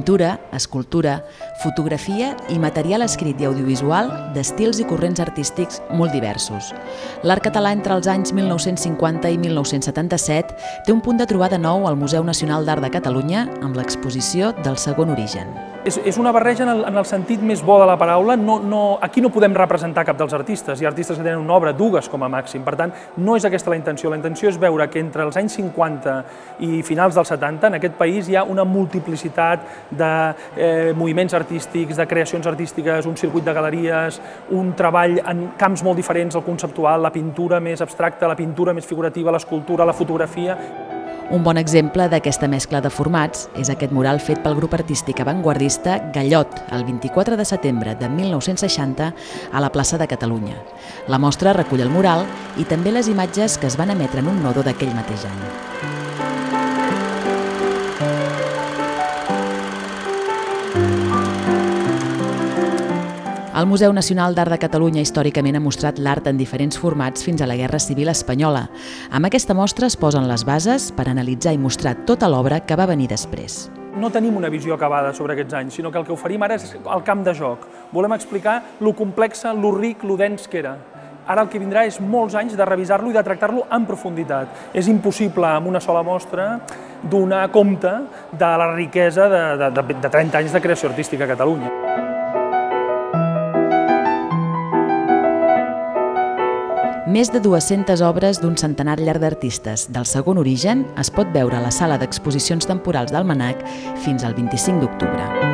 pintura, escultura, fotografia i material escrit i audiovisual d'estils i corrents artístics molt diversos. L'art català entre els anys 1950 i 1977 té un punt de trobada nou al Museu Nacional d'Art de Catalunya amb l'exposició del Segon Origen. És una barreja en el sentit més bo de la paraula. Aquí no podem representar cap dels artistes. Hi ha artistes que tenen una obra, dues com a màxim. Per tant, no és aquesta la intenció. La intenció és veure que entre els anys 50 i finals dels 70 en aquest país hi ha una multiplicitat de moviments artístics, de creacions artístiques, un circuit de galeries, un treball en camps molt diferents, el conceptual, la pintura més abstracta, la pintura més figurativa, l'escultura, la fotografia. Un bon exemple d'aquesta mescla de formats és aquest mural fet pel grup artístic avantguardista Gallot el 24 de setembre de 1960 a la plaça de Catalunya. La mostra recull el mural i també les imatges que es van emetre en un nodo d'aquell mateix any. El Museu Nacional d'Art de Catalunya històricament ha mostrat l'art en diferents formats fins a la Guerra Civil Espanyola. Amb aquesta mostra es posen les bases per analitzar i mostrar tota l'obra que va venir després. No tenim una visió acabada sobre aquests anys, sinó que el que oferim ara és el camp de joc. Volem explicar lo complexa, lo ric, lo dens que era. Ara el que vindrà és molts anys de revisar-lo i de tractar-lo en profunditat. És impossible, amb una sola mostra, donar compte de la riquesa de 30 anys de creació artística a Catalunya. Més de 200 obres d'un centenar llarg d'artistes del Segon Origen es pot veure a la sala d'exposicions temporals d'Almanac fins al 25 d'octubre.